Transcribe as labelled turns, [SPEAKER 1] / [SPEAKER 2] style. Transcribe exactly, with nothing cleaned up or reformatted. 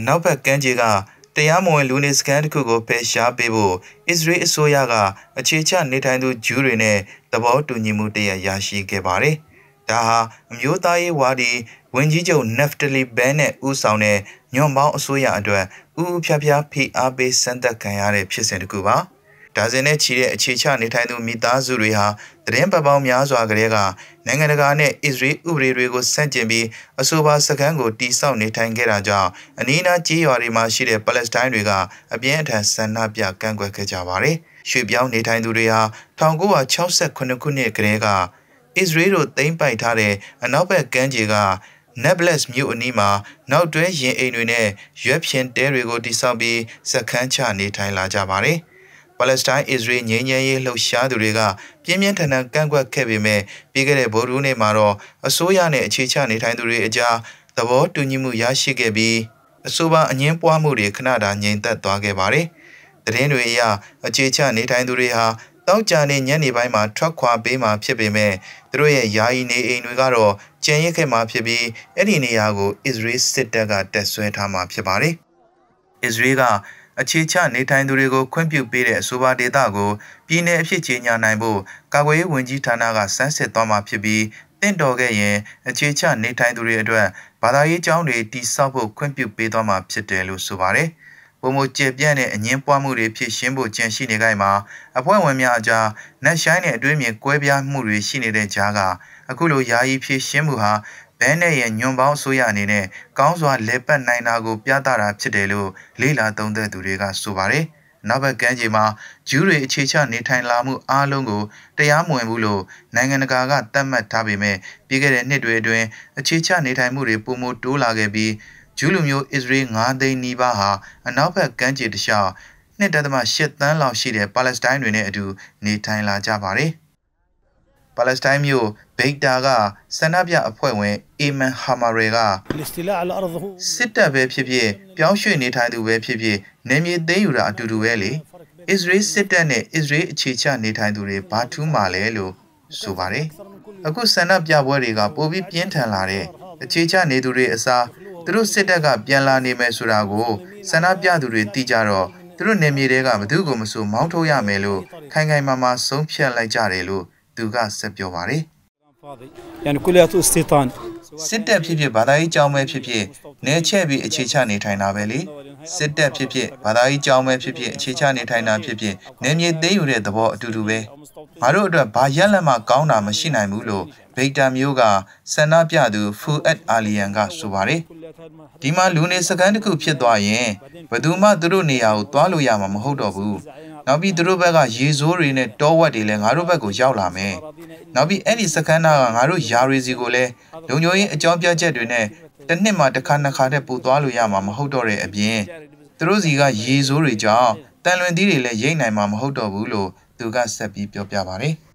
[SPEAKER 1] နောက်ဘက်ကမ်းခြေကတရားမဝင်လူနေစကန်တစ်ခုကိုဖယ်ရှားပေးဖို့အစ္စရေးအစိုးရကအခြေချနေထိုင်သူဂျူးတွေနဲ့သဘောတူညီမှုတရရရှိခဲ့ပါတယ်။ဒါဟာအမျိုးသားရေးဝါဒီဝန်ကြီးချုပ်နက်ဖတလီဘန်နဲ့ဦးဆောင်တဲ့ညွန့်ပေါင်းအစိုးရအတွက်ဥဥဖြားဖြားဖိအားပေးစံတက်ခံရတဲ့ဖြစ်စဉ်တစ်ခုပါ။ဒါဇင်နဲ့ချီတဲ့အခြေချနေထိုင်သူမိသားစုတွေဟာသတင်းပတ်ပေါင်းများစွာကလေးကနိုင်ငံတကာနဲ့အစ္စရေးဥပဒေတွေကိုဆန့်ကျင်ပြီးအဆိုပါစခန်းကိုတိစောက်နေထိုင်ခဲ့တာကြောင့်အနီးအနားကြေးရွာတွေမှာရှိတဲ့ပါလက်စတိုင်းတွေကအပြင်းအထန်ဆန္ဒပြကန့်ကွက်ခဲ့ကြပါတယ်။ရွှေပြောင်းနေထိုင်သူတွေဟာ၁၉၆၇ခုနှစ်ကတည်းကအစ္စရေးတို့သိမ်းပိုက်ထားတဲ့အနောက်ဘက်ကမ်းခြေကNablus မြို့အနီးမှာနောက်တွဲရင်အိမ်တွေနဲ့ရွက်ဖြင်တဲတွေကိုတိစောက်ပြီးစခန်းချနေထိုင်လာကြပါတယ်။ပါလက်စတိုင်းအစ္စရေးငြိမ်းချမ်းရေးလှုပ်ရှားသူတွေကပြင်းပြင်းထန်ထန်ကန့်ကွက်ခဲ့ပေမဲ့ပြီးခဲ့တဲ့ဗုဒ္ဓဟူးနေ့မှာတော့အစိုးရနဲ့အခြေချနေထိုင်သူတွေအကြားသဘောတူညီမှုရရှိခဲ့ပြီးအဆိုပါအငင်းပွားမှုတွေခဏတာငြိမ်သက်သွားခဲ့ပါတယ်။သတင်းတွေအရအခြေချနေထိုင်သူတွေဟာတောက်ကြနေညနေပိုင်းမှာထွက်ခွာပေးမှာဖြစ်ပေမဲ့သူတို့ရဲ့ယာယီနေအိမ်တွေကတော့ကျန်ရစ်ခဲ့မှာဖြစ်ပြီးအဲ့ဒီနေရာကိုအစ္စရေးစစ်တပ်ကတက်ဆွဲထားမှာဖြစ်ပါတယ်။အစ္စရေးကအခြေချနေထိုင်သူတွေကိုခွင့်ပြုပေးတဲ့အဆိုပါဒေသကိုပြည်내အဖြစ်ကြီးညာနိုင်ဖို့ကာကွယ်ရေးဝန်ကြီးဌာနကစမ်းစစ်သွားမှာဖြစ်ပြီးတင့်တော်ခဲ့ရင်အခြေချနေထိုင်သူတွေအတွက်ဘာသာရေးကျောင်းတွေတည်ဆောက်ဖို့ခွင့်ပြုပေးသွားမှာဖြစ်တယ်လို့ဆိုပါတယ်။ပုံမကျေပြန့်တဲ့အငင်းပွားမှုတွေဖြစ်ရှင်းဖို့ကြံရှိနေကြမှာအဖွဲ့ဝင်များအကြားနှက်ဆိုင်တဲ့အတွင်းမြင်ကွဲပြားမှုတွေရှိနေတဲ့ကြားကအခုလိုယာယီဖြစ်ရှင်းမှုဟာဘဲနဲ့ရဲ့ညွန်ပေါင်းဆိုရအနေနဲ့ကောင်းစွာလဲပတ်နိုင်တာကိုပြသတာဖြစ်တယ်လို့လေးလာသုံးသပ်သူတွေကဆိုပါတယ်။နောက်ဘက်ကမ်းခြေမှာဂျူးတွေအခြေချနေထိုင်လာမှုအားလုံးကိုတရားမဝင်ဘူးလို့နိုင်ငံတကာကသတ်မှတ်ထားပေမဲ့ပြီးခဲ့တဲ့နှစ်တွေအတွင်းအခြေချနေထိုင်မှုတွေပုံမတိုးလာခဲ့ပြီးဂျူးလူမျိုးအစ္စရေး၅သိန်းနီးပါးဟာအနောက်ဘက်ကမ်းခြေတစ်လျှောက်၂.၈ သန်းလောက်ရှိတဲ့ပါလက်စတိုင်းတွေနဲ့အတူနေထိုင်လာကြပါတယ်။ပါလက်စတိုင်းမျိုးဗိတ်တာကဆန္ဒပြအဖွဲ့ဝင်အေမန်ဟာမာရေကစစ်တပ်ပဲဖြစ်ဖြစ်ပြောင်းရွှေ့နေထိုင်သူပဲဖြစ်ဖြစ်နေမြေသိမ်းယူတာအတူတူပဲလေအစ္စရေးစစ်တပ်နဲ့အစ္စရေးအခြေချနေထိုင်သူတွေဘာထူးမှလဲလို့ဆိုပါတယ်။အခုဆန္ဒပြပွဲတွေကပိုပြီးပြင်းထန်လာတဲ့အခြေချနေသူတွေအစားသူတို့စစ်တပ်ကပြန်လာနေမယ်ဆိုတာကိုဆန္ဒပြသူတွေသိကြတော့သူတို့နေမြေတွေကဘသူ့ကိုမဆိုမောင်းထုတ်ရမယ်လို့ခိုင်ခိုင်မာမာဆုံးဖြတ်လိုက်ကြတယ်လို့သူကဆက်ပြောပါတယ်စစ်တပ်ဖြစ်ဖြစ်ဘာသာရေးကြောင်းပဲဖြစ်ဖြစ်နေချက်ပြီးအခြေချနေထိုင်တာပဲလေစစ်တပ်ဖြစ်ဖြစ်ဘာသာရေးကြောင်းပဲဖြစ်ဖြစ်အခြေချနေထိုင်တာဖြစ်ဖြစ်နေမြေသိမ်းယူတဲ့သဘောအတူတူပဲငါတို့အတွက်ဘာရက်လက်မှကောင်းတာမရှိနိုင်ဘူးလို့ဗိတ်တာမျိုးကဆန္ဒပြသူဖူအက်အာလီယန်ကဆိုပါတယ်ဒီမှာလူနေစခန်းတစ်ခုဖြစ်သွားရင်ဘယ်သူမှသူတို့နေရာကိုသွားလို့ရမှာမဟုတ်တော့ဘူးနောက်ပြီးသူတို့ဘက်ကရေစိုးတွေနဲ့တောဝက်တွေလည်းငါတို့ဘက်ကိုရောက်လာမယ်နောက်ပြီးအဲ့ဒီစခန်းသားကငါတို့ယာရီစီကိုလည်းလုံခြုံရေးအကြောင်းပြချက်တွေနဲ့တစ်နှစ်မှတစ်ခါနှစ်ခါတည်းပို့သွားလို့ရမှာမဟုတ်တော့တဲ့အပြင်သူတို့စီကရေစိုးတွေကြောင့်တန်လွင်သီးတွေလည်းရိတ်နိုင်မှာမဟုတ်တော့ဘူးလို့သူကဆက်ပြီးပြောပြပါတယ်